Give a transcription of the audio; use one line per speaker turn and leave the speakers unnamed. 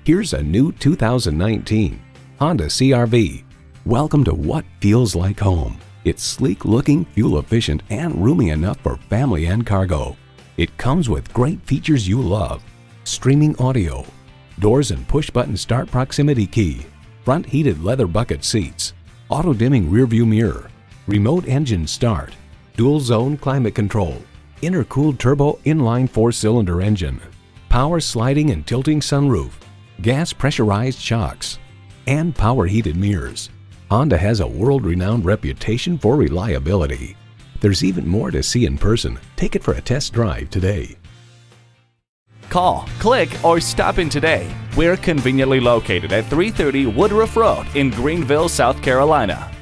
Here's a new 2019 Honda CR-V. Welcome to what feels like home. It's sleek looking, fuel efficient, and roomy enough for family and cargo. It comes with great features you love: streaming audio, doors and push button start proximity key, front heated leather bucket seats, auto dimming rear view mirror, remote engine start, dual zone climate control, intercooled turbo inline 4-cylinder engine, power sliding and tilting sunroof, gas pressurized shocks, and power heated mirrors. Honda has a world-renowned reputation for reliability. There's even more to see in person. Take it for a test drive today.
Call, click, or stop in today. We're conveniently located at 330 Woodruff Road in Greenville, South Carolina.